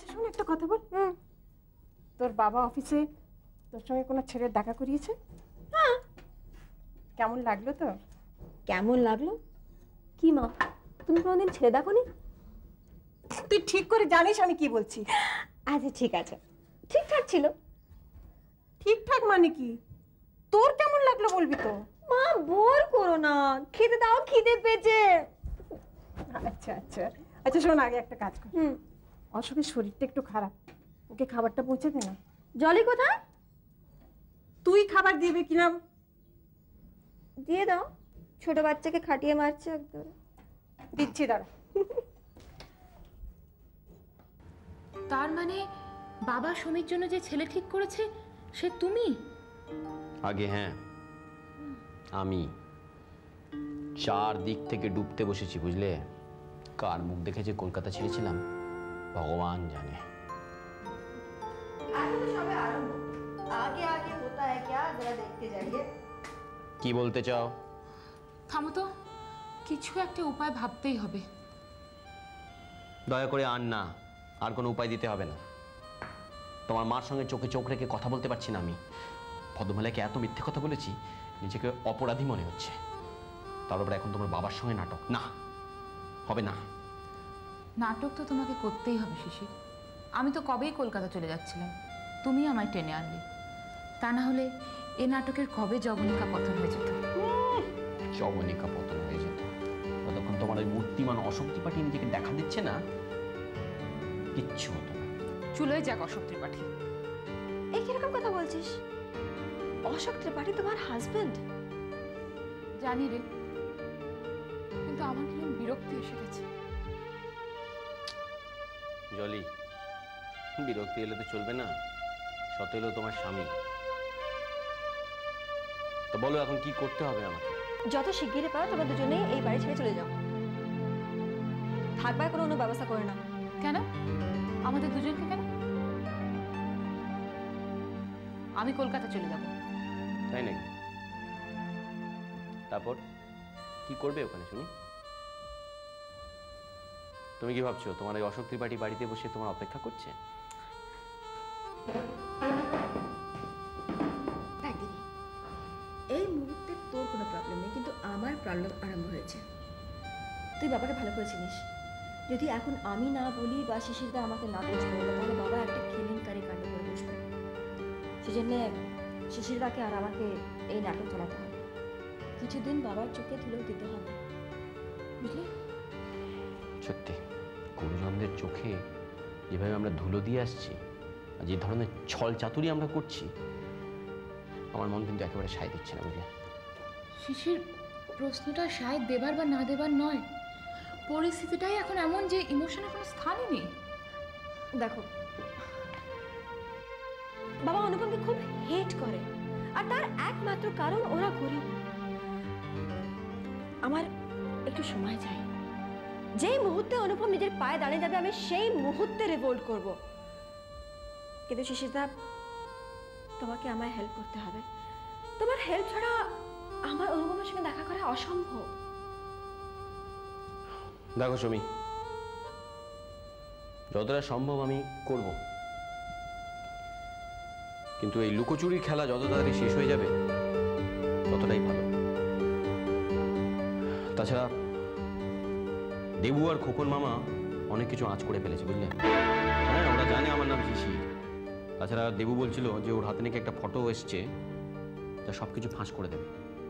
শোন একটা কথা বল। তোর বাবা অফিসে তোর সঙ্গে কোনো ছেলের দেখা করিয়েছে? হ্যাঁ। কেমন লাগলো তোর? কেমন লাগলো? কি মা, তুমি কোনোদিন ছেলে দেখোনি? তুই ঠিক করে জানিস আমি কি বলছি। আচ্ছা ঠিক আছে, ঠিকঠাক ছিল। ঠিকঠাক মানে কি? তোর কেমন লাগলো বলবি তো। মা বোর করো না, খেতে দাও, খিদে পেয়েছে। আচ্ছা আচ্ছা আচ্ছা শোন, আগে একটা কাজ কর। অশোকের শরীরটা একটু খারাপ, ওকে খাবারটা পৌঁছে দে না। জলি কোথায়? তুই খাবার দিবি কিনা? দিয়ে দাও, ছোট বাচ্চাকে খাটিয়ে মারছে একদম। দিচ্ছি, দাঁড়া। তার মানে বাবা সমীর জন্য যে ছেলে ঠিক করেছে সে তুমি? আগে হ্যাঁ, আমি চারদিক থেকে ডুবতে বসেছি বুঝলে। কার মুখ দেখে যে কলকাতা ছেড়েছিলাম ভগবান জানে। আগে আগে होता है क्या, जरा देखते जाइए। কি বলতে চাও? থামো তো, কিছু একটা উপায় ভাবতেই হবে। দয়া করে আর কোনো উপায় দিতে হবে না। তোমার মার সঙ্গে চোখে চোখ রেখে কথা বলতে পারছি না আমি। ভদ্রমহিলাকে এত মিথ্যে কথা বলেছি, নিজেকে অপরাধী মনে হচ্ছে। তার উপরে এখন তোমার বাবার সঙ্গে নাটক, না হবে না। নাটক তো তোমাকে করতেই হবে শিশির। আমি তো কবেই কলকাতা চলে যাচ্ছিলাম, তুমি আমায় টেনে আনলে। তা না হলে এ নাটকের কবে জবনিকা পতন হয়ে যেত। জবনিকা পতন হয়ে যেত। ততক্ষণ তোমার ওই মূর্তিমান অশোক ত্রিপাঠী নিজেকে দেখা দিচ্ছে না, কিচ্ছু হতো না। চুলোয় যাক অশোক ত্রিপাঠী। এই কিরকম কথা বলছিস? অশোক ত্রিপাঠী তোমার হাজবেন্ড? জানি রে, কিন্তু আমার কিরকম বিরক্তি এসে গেছে। জলি, বিরক্তি এলে তো চলবে না, শত এলো তোমার স্বামী। তো বলো এখন কি করতে হবে আমাকে? যত শিগগিরই পারো তোমরা দুজনেই এই বাড়ি ছেড়ে চলে যাও। থাকবার কোনো ব্যবস্থা করে না। কেন? আমাদের দুজনকে কেন? আমি কলকাতা চলে যাব। তাই নাকি? তারপর কি করবে ওখানে শুনি? তুমি কি ভাবছো তোমার এই অশোক ত্রিপাঠী বাড়িতে বসে তোমার অপেক্ষা করছে? এই মুহূর্তে তোর কোনো প্রবলেম নেই, কিন্তু আমার প্রবলেম আরম্ভ হয়েছে। তুই বাবাকে ভালো করে চিনিস। যদি এখন আমি না বলি বা শিশিরদা আমাকে না বলছে তাহলে বাবা একটা কেলেঙ্কারি কাণ্ড করে বসবে। সেজন্য শিশিরদাকে আর আমাকে এই নাটক চালাতে হবে। কিছুদিন বাবার চোখে ধুলো দিতে হবে, বুঝলি? সত্যি গুরুজনদের চোখে যেভাবে আমরা ধুলো দিয়ে আসছি আর যে ধরনের ছল চাতুরি আমরা করছি, আমার মন কিন্তু একেবারে সায় দিচ্ছে না বুঝলে। শিশির, প্রশ্নটা সায় দেবার বা না দেবার নয়, পরিস্থিতিটাই এখন এমন যে ইমোশনের কোনো স্থানই নেই। দেখো, বাবা অনুপমকে খুব হেট করে, আর তার একমাত্র কারণ ওরা গরিব। আমার একটু সময় চাই। যেই মুহূর্তে অনুপম নিজের পায়ে দাঁড়িয়ে যাবে আমি সেই মুহূর্তে রিভোল্ট করব। কিন্তু শিশিরদা, তোমাকে আমায় হেল্প করতে হবে। তোমার হেল্প ছাড়া আমার অনুপমের সঙ্গে দেখা করা অসম্ভব। দেখো সুমি, যতটা সম্ভব আমি করব, কিন্তু এই লুকোচুরির খেলা যত তাড়াতাড়ি শেষ হয়ে যাবে ততটাই ভালো। তাছাড়া দেবু আর খোকন মামা অনেক কিছু আঁচ করে ফেলেছে বুঝলে। হ্যাঁ, ওরা জানে আমার নাম শিশির। তাছাড়া দেবু বলছিল যে ওর হাতে নাকি একটা ফটো এসছে যা সবকিছু ফাঁস করে দেবে।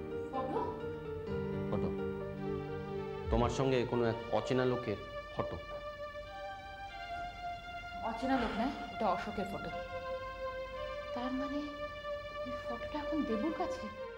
ফটো তোমার সঙ্গে কোনো এক অচেনা লোকের ফটো। অচেনা লোক না, এটা অশোকের ফটো। তার মানে এই ফটোটা এখন দেবুর কাছে।